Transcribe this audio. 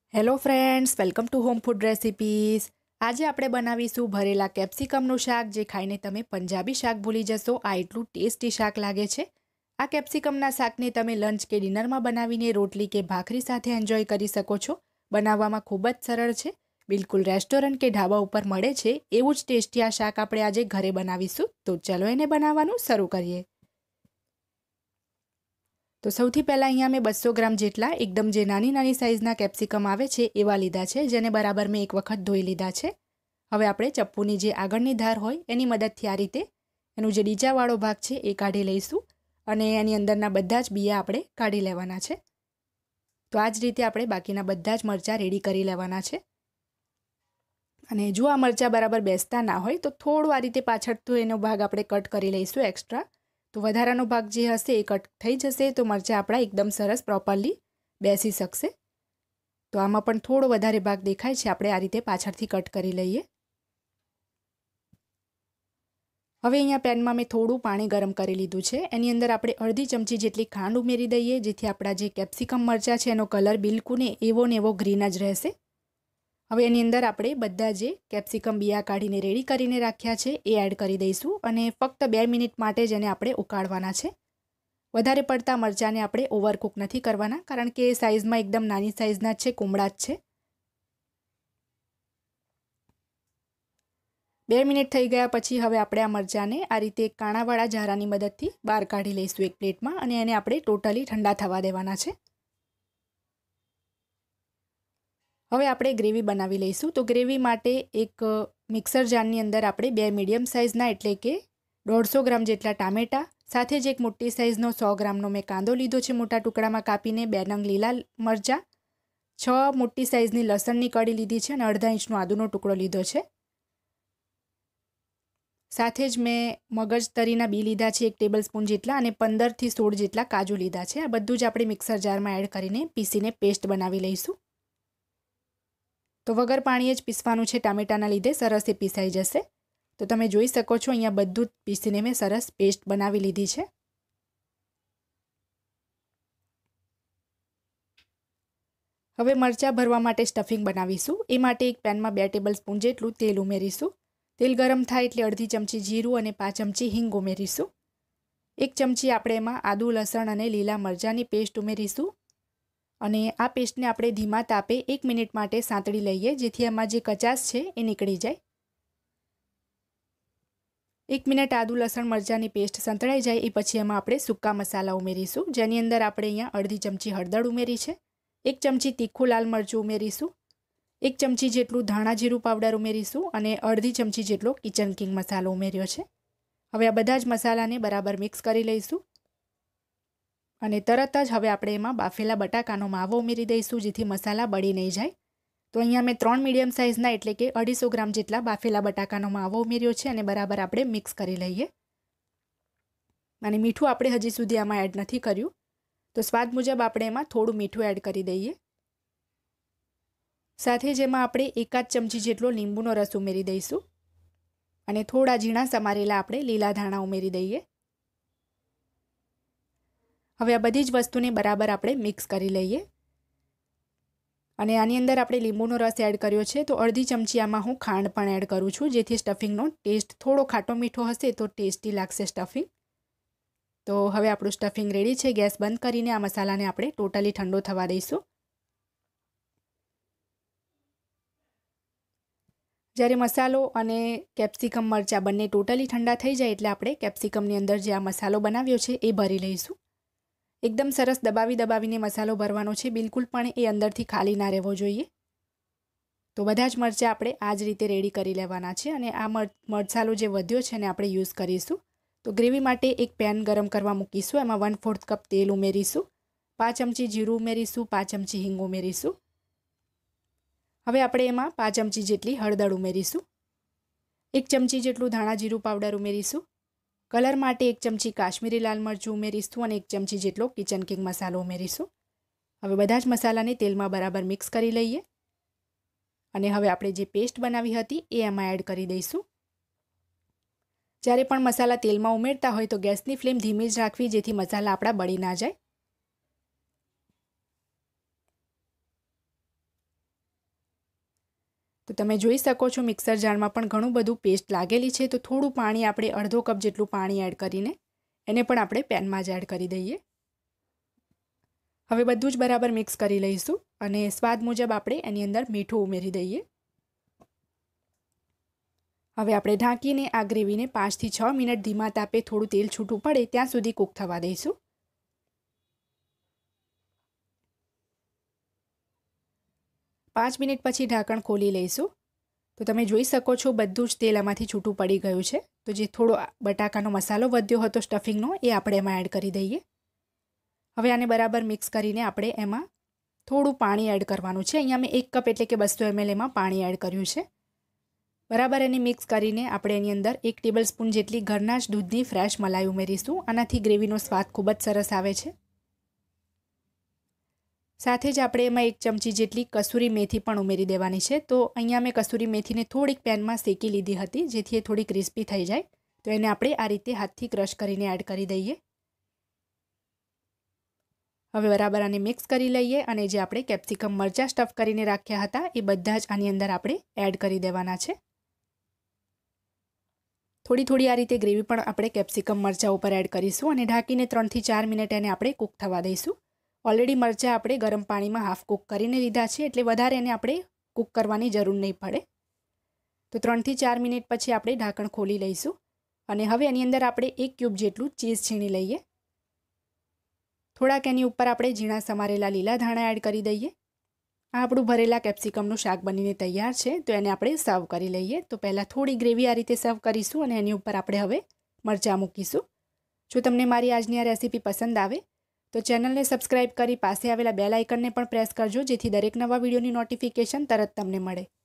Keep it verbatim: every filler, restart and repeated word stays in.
Hello friends, welcome to home food recipes. આજે આપણે બનાવીશું ભરેલા કેપ્સિકમનું શાક, જે ખાઈને તમે પંજાબી શાક ભૂલી જશો. આ એટલું ટેસ્ટી શાક લાગે છે. આ કેપ્સિકમના શાકને તમે લંચ કે ડિનરમાં બનાવીને રોટલી કે ભાખરી સાથે એન્જોય કરી શકો છો. બનાવવામાં ખૂબ જ સરળ છે. બિલકુલ રેસ્ટોરન્ટ કે ઢાબા ઉપર મળે છે એવું જ ટેસ્ટી આ શાક આપણે આજે ઘરે બનાવીશું. તો ચલો એને બનાવવાનું શરૂ કરીએ. તો સૌથી પહેલાં અહીંયા મેં બસો ગ્રામ જેટલા એકદમ જે નાની નાની સાઇઝના કેપ્સિકમ આવે છે એવા લીધા છે, જેને બરાબર મેં એક વખત ધોઈ લીધા છે. હવે આપણે ચપ્પુની જે આગળની ધાર હોય એની મદદથી આ રીતે એનું જે ડીચાવાળો ભાગ છે એ કાઢી લઈશું અને એની અંદરના બધા જ બિયા આપણે કાઢી લેવાના છે. તો આ જ રીતે આપણે બાકીના બધા જ મરચાં રેડી કરી લેવાના છે. અને જો આ મરચાં બરાબર બેસતા ના હોય તો થોડું આ રીતે પાછળથી એનો ભાગ આપણે કટ કરી લઈશું એક્સ્ટ્રા. તો વધારાનો ભાગ જે હશે એ કટ થઈ જશે તો મરચાં આપણા એકદમ સરસ પ્રોપરલી બેસી શકશે. તો આમાં પણ થોડો વધારે ભાગ દેખાય છે, આપણે આ રીતે પાછળથી કટ કરી લઈએ. હવે અહીંયા પેનમાં મેં થોડું પાણી ગરમ કરી લીધું છે. એની અંદર આપણે અડધી ચમચી જેટલી ખાંડ ઉમેરી દઈએ, જેથી આપણા જે કેપ્સિકમ મરચાં છે એનો કલર બિલકુલ એવો ને એવો ગ્રીન જ રહેશે. હવે એની અંદર આપણે બધા જે કેપ્સિકમ બિયા કાઢીને રેડી કરીને રાખ્યા છે એ એડ કરી દઈશું અને ફક્ત બે મિનિટ માટે જ એને આપણે ઉકાળવાના છે. વધારે પડતા મરચાંને આપણે ઓવરકુક નથી કરવાના, કારણ કે સાઇઝમાં એકદમ નાની સાઇઝના જ છે, કુમળા જ છે. બે મિનિટ થઈ ગયા પછી હવે આપણે આ મરચાંને આ રીતે કાણાવાળા ઝારાની મદદથી બહાર કાઢી લઈશું એક પ્લેટમાં અને એને આપણે ટોટલી ઠંડા થવા દેવાના છે. હવે આપણે ગ્રેવી બનાવી લઈશું. તો ગ્રેવી માટે એક મિક્સર જારની અંદર આપણે બે મીડિયમ સાઇઝના એટલે કે દોઢસો ગ્રામ જેટલા ટામેટાં, સાથે જ એક મોટી સાઇઝનો સો ગ્રામનો મેં કાંદો લીધો છે મોટા ટુકડામાં કાપીને, બે નંગ લીલા મરચાં, છ મોટી સાઇઝની લસણની કળી લીધી છે અને અડધા ઇંચનો આદુનો ટુકડો લીધો છે. સાથે જ મેં મગજ તરીના બી લીધા છે એક ટેબલ સ્પૂન જેટલા અને પંદરથી સોળ જેટલા કાજુ લીધા છે. આ બધું જ આપણે મિક્સર જારમાં એડ કરીને પીસીને પેસ્ટ બનાવી લઈશું. તો વગર પાણીએ જ પીસવાનું છે, ટામેટાના લીધે સરસ એ પીસાઈ જશે. તો તમે જોઈ શકો છો અહીંયા બધું જ પીસીને મેં સરસ પેસ્ટ બનાવી લીધી છે. હવે મરચાં ભરવા માટે સ્ટફિંગ બનાવીશું. એ માટે એક પેનમાં બે ટેબલ સ્પૂન જેટલું તેલ ઉમેરીશું. તેલ ગરમ થાય એટલે અડધી ચમચી જીરું અને પાંચ ચમચી હિંગ ઉમેરીશું. એક ચમચી આપણે એમાં આદુ, લસણ અને લીલા મરચાંની પેસ્ટ ઉમેરીશું અને આ પેસ્ટને આપણે ધીમા તાપે એક મિનિટ માટે સાંતળી લઈએ, જેથી એમાં જે કચાશ છે એ નીકળી જાય. એક મિનિટ આદુ, લસણ, મરચાંની પેસ્ટ સંતળાઈ જાય એ પછી એમાં આપણે સૂકા મસાલા ઉમેરીશું, જેની અંદર આપણે અહીંયા અડધી ચમચી હળદર ઉમેરી છે, એક ચમચી તીખું લાલ મરચું ઉમેરીશું, એક ચમચી જેટલું ધાણા જીરું પાવડર ઉમેરીશું અને અડધી ચમચી જેટલો કિચન કિંગ મસાલો ઉમેર્યો છે. હવે આ બધા જ મસાલાને બરાબર મિક્સ કરી લઈશું અને તરત જ હવે આપણે એમાં બાફેલા બટાકાનો માવો ઉમેરી દઈશું, જેથી મસાલા બળી નહીં જાય. તો અહીંયા મેં ત્રણ મીડિયમ સાઇઝના એટલે કે અઢીસો ગ્રામ જેટલા બાફેલા બટાકાનો માવો ઉમેર્યો છે અને બરાબર આપણે મિક્સ કરી લઈએ. અને મીઠું આપણે હજી સુધી આમાં એડ નથી કર્યું, તો સ્વાદ મુજબ આપણે એમાં થોડું મીઠું એડ કરી દઈએ. સાથે જ એમાં આપણે એકાદ ચમચી જેટલો લીંબુનો રસ ઉમેરી દઈશું અને થોડા ઝીણા સમારેલા આપણે લીલા ધાણા ઉમેરી દઈએ. હવે આ બધી જ વસ્તુને બરાબર આપણે મિક્સ કરી લઈએ અને આની અંદર આપણે લીંબુનો રસ એડ કર્યો છે, તો અડધી ચમચી આમાં હું ખાંડ પણ એડ કરું છું, જેથી સ્ટફિંગનો ટેસ્ટ થોડો ખાટો મીઠો હશે તો ટેસ્ટી લાગશે સ્ટફિંગ. તો હવે આપણું સ્ટફિંગ રેડી છે. ગેસ બંધ કરીને આ મસાલાને આપણે ટોટલી ઠંડો થવા દઈશું. જ્યારે મસાલો અને કેપ્સિકમ મરચાં બંને ટોટલી ઠંડા થઈ જાય એટલે આપણે કેપ્સિકમની અંદર જે આ મસાલો બનાવ્યો છે એ ભરી લઈશું. એકદમ સરસ દબાવી દબાવીને મસાલો ભરવાનો છે, બિલકુલ પણ એ અંદરથી ખાલી ના રહેવો જોઈએ. તો બધા જ મરચાં આપણે આ જ રીતે રેડી કરી લેવાના છે અને આ મસાલો જે વધ્યો છે એને આપણે યુઝ કરીશું. તો ગ્રેવી માટે એક પેન ગરમ કરવા મૂકીશું. એમાં વન ફોર્થ કપ તેલ ઉમેરીશું, પાંચ ચમચી જીરું ઉમેરીશું, પાંચ ચમચી હિંગ ઉમેરીશું. હવે આપણે એમાં પાંચ ચમચી જેટલી હળદર ઉમેરીશું, એક ચમચી જેટલું ધાણા જીરું પાવડર ઉમેરીશું, કલર માટે એક ચમચી કાશ્મીરી લાલ મરચું ઉમેરીશું અને એક ચમચી જેટલો કિચન કિંગ મસાલો ઉમેરીશું. હવે બધા જ મસાલાને તેલમાં બરાબર મિક્સ કરી લઈએ અને હવે આપણે જે પેસ્ટ બનાવી હતી એ એમાં એડ કરી દઈશું. જ્યારે પણ મસાલા તેલમાં ઉમેરતા હોય તો ગેસની ફ્લેમ ધીમી જ રાખવી, જેથી મસાલા આપણા બળી ના જાય. તો તમે જોઈ શકો છો મિક્સર જારમાં પણ ઘણું બધું પેસ્ટ લાગેલી છે. તો થોડું પાણી આપણે અડધો કપ જેટલું પાણી એડ કરીને એને પણ આપણે પેનમાં જ એડ કરી દઈએ. હવે બધું જ બરાબર મિક્સ કરી લઈશું અને સ્વાદ મુજબ આપણે એની અંદર મીઠું ઉમેરી દઈએ. હવે આપણે ઢાંકીને આ ગ્રેવીને પાંચથી છ મિનિટ ધીમા તાપે થોડું તેલ છૂટું પડે ત્યાં સુધી કૂક થવા દઈશું. પાંચ મિનિટ પછી ઢાંકણ ખોલી લઈશું. તો તમે જોઈ શકો છો બધું જ તેલ આમાંથી છૂટું પડી ગયું છે. તો જે થોડો બટાકાનો મસાલો વધ્યો હતો સ્ટફિંગનો એ આપણે એમાં એડ કરી દઈએ. હવે આને બરાબર મિક્સ કરીને આપણે એમાં થોડું પાણી એડ કરવાનું છે. અહીંયા મેં એક કપ એટલે કે બસો એમએલ એમાં પાણી એડ કર્યું છે. બરાબર એને મિક્સ કરીને આપણે એની અંદર એક ટેબલ સ્પૂન જેટલી ઘરના જ દૂધની ફ્રેશ મલાઈ ઉમેરીશું. આનાથી ગ્રેવીનો સ્વાદ ખૂબ જ સરસ આવે છે. સાથે જ આપણે એમાં એક ચમચી જેટલી કસૂરી મેથી પણ ઉમેરી દેવાની છે. તો અહીંયા મેં કસૂરી મેથીને થોડીક પેનમાં શેકી લીધી હતી જેથી એ થોડી ક્રિસ્પી થઈ જાય. તો એને આપણે આ રીતે હાથથી ક્રશ કરીને એડ કરી દઈએ. હવે બરાબર આને મિક્સ કરી લઈએ અને જે આપણે કેપ્સિકમ મરચાં સ્ટફ કરીને રાખ્યા હતા એ બધા જ આની અંદર આપણે એડ કરી દેવાના છે. થોડી થોડી આ રીતે ગ્રેવી પણ આપણે કેપ્સિકમ મરચાં ઉપર એડ કરીશું અને ઢાંકીને ત્રણથી ચાર મિનિટ એને આપણે કૂક થવા દઈશું. ઓલરેડી મરચાં આપણે ગરમ પાણીમાં હાફ કૂક કરીને લીધા છે એટલે વધારે એને આપણે કૂક કરવાની જરૂર નહીં પડે. તો ત્રણથી ચાર મિનિટ પછી આપણે ઢાંકણ ખોલી લઈશું અને હવે એની અંદર આપણે એક ક્યુબ જેટલું ચીઝ છીણી લઈએ. થોડાક એની ઉપર આપણે ઝીણા સમારેલા લીલા ધાણા એડ કરી દઈએ. આ આપણું ભરેલા કેપ્સિકમનું શાક બનીને તૈયાર છે. તો એને આપણે સર્વ કરી લઈએ. તો પહેલાં થોડી ગ્રેવી આ રીતે સર્વ કરીશું અને એની ઉપર આપણે હવે મરચાં મૂકીશું. જો તમને મારી આજની આ રેસીપી પસંદ આવે તો ચેનલને સબસ્ક્રાઇબ કરી પાસે આવેલા બેલ આઇકનને પણ પ્રેસ કરજો જેથી દરેક નવા વિડીયોની નોટિફિકેશન તરત તમને મળે.